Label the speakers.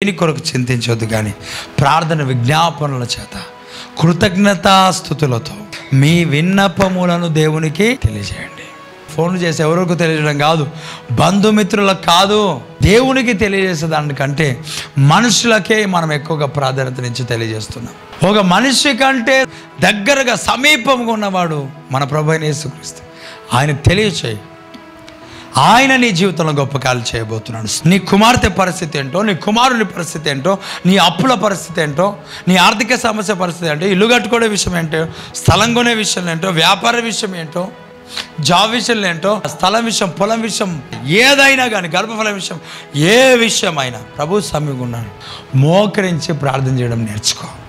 Speaker 1: దేని కొరకు చింతించొద్దు, కానీ ప్రార్థన విజ్ఞాపనల చేత కృతజ్ఞతాస్తుతులతో మీ విన్నపములను దేవునికి తెలియజేయండి. ఫోన్లు చేసి ఎవరికి తెలియజేయడం కాదు, బంధుమిత్రులకు కాదు, దేవునికి తెలియజేసేదానికంటే మనుషులకే మనం ఎక్కువగా ప్రాధాన్యతనిచ్చి తెలియజేస్తున్నాం. ఒక మనిషి కంటే దగ్గరగా సమీపంగా ఉన్నవాడు మన ప్రభువైన యేసుక్రీస్తు. ఆయనకు తెలియచేయి, ఆయన నీ జీవితంలో గొప్ప కార్యాలు చేయబోతున్నాడు. నీ కుమార్తె పరిస్థితి ఏంటో, నీ కుమారుని పరిస్థితి ఏంటో, నీ అప్పుల పరిస్థితి ఏంటో, నీ ఆర్థిక సమస్య పరిస్థితి ఏంటో, ఇల్లు కట్టుకునే విషయం ఏంటో, స్థలం కొనే విషయం ఏంటో, వ్యాపార విషయం ఏంటో, జాబ్ విషయం ఏంటో, స్థలం విషయం, పొలం విషయం, ఏదైనా కానీ గర్భఫలం విషయం, ఏ విషయమైనా ప్రభు సమీపంగా ఉన్నాడు. మోకరించి ప్రార్థన చేయడం నేర్చుకో.